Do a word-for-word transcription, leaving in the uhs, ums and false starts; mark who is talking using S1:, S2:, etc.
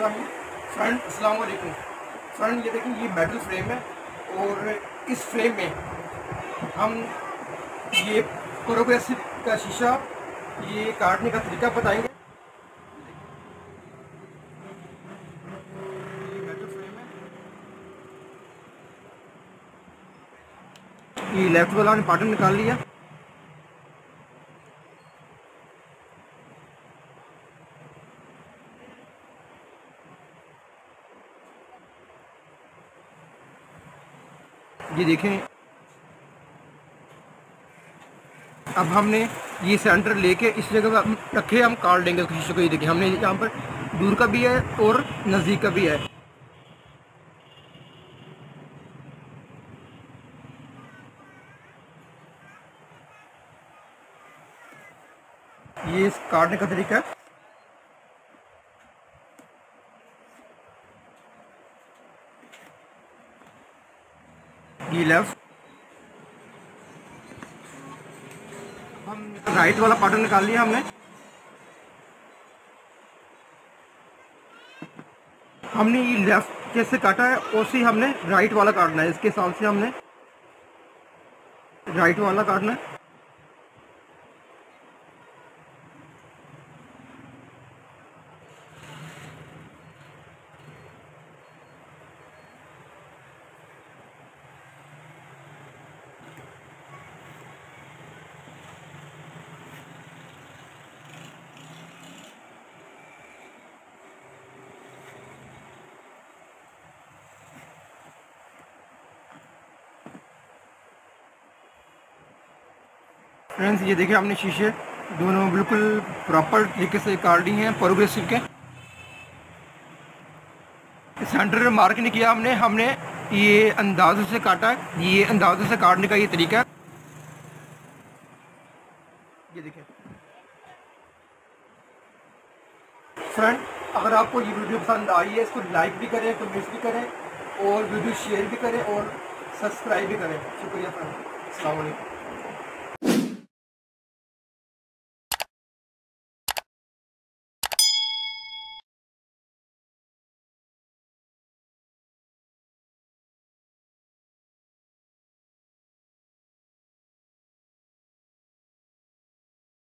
S1: बिस्मिल्लाहिर्रहमानिर्रहीम। फ्रेंड अस्सलाम वालेकुम। फ्रेंड ये देखिए, ये मेटल फ्रेम है और इस फ्रेम में हम ये प्रोग्रेसिव का शीशा ये काटने का तरीका बताएंगे। ये मेटल फ्रेम है, ये लेफ्ट वाला ने पार्टन निकाल लिया। ये देखें, अब हमने ये सेंटर लेके इस जगह पर रखे, हम काट देंगे उस शीशे को। ये देखिए, हमने यहाँ पर दूर का भी है और नज़दीक का भी है। ये इस काटने का तरीका है। ये लेफ्ट, हम राइट वाला पार्टन निकाल लिया हमने। हमने ये लेफ्ट कैसे काटा है उसी हमने राइट वाला काटना है। इसके हिसाब से हमने राइट वाला काटना है। फ्रेंड्स ये देखिए, हमने शीशे दोनों बिल्कुल प्रॉपर तरीके से काट दिए हैं प्रोग्रेसिव के। सेंटर मार्क नहीं किया हमने हमने ये अंदाज़े से काटा है। ये अंदाज़े से काटने का ये तरीका है। ये देखिए फ्रेंड, अगर आपको ये वीडियो पसंद आई है, इसको लाइक भी करें, कमेंट्स भी करें और वीडियो शेयर भी करें और सब्सक्राइब भी करें। शुक्रिया फ्रेंड, अस्सलाम वालेकुम।